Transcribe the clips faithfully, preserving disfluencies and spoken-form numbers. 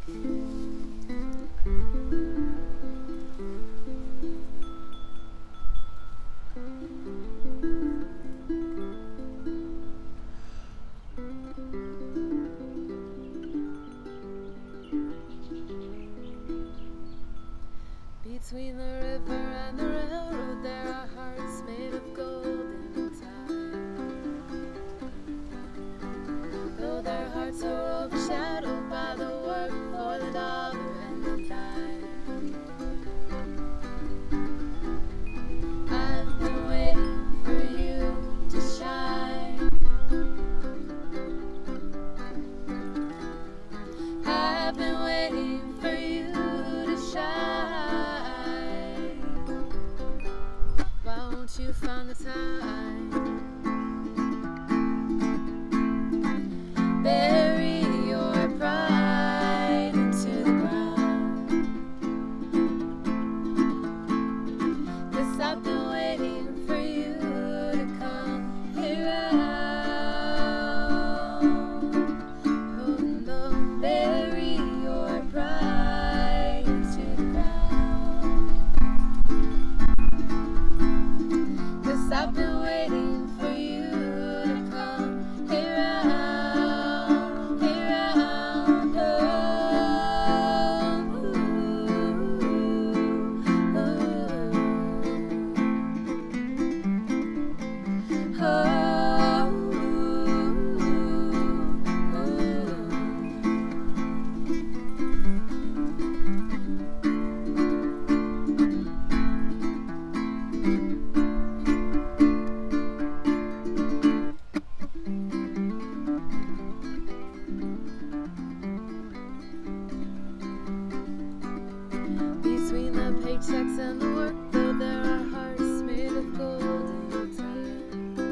Between the river and the railroad, there are hearts made of golden tide. Though their hearts are overshadowed by the work for the dollar and the dime. I've been waiting for you to shine. I've been waiting for you to shine. Why won't you find the time? Bury your pride into the ground. 'Cause I've been waiting for you to come around. Oh no, bury your pride into the ground. 'Cause I've been waiting for you to come around, around. Oh, oh, between the paychecks and the work, though there are hearts made of golden tide.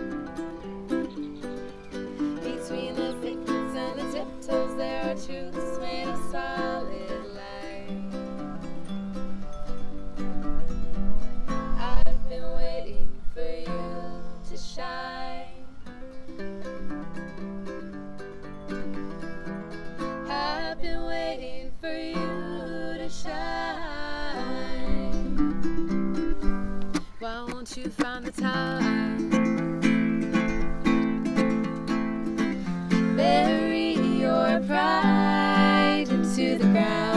Between the thickets and the tiptoes, there are truths made of solid light. I've been waiting for you to shine. I've been waiting for you to shine. Why won't you find the time? Bury your pride into the ground.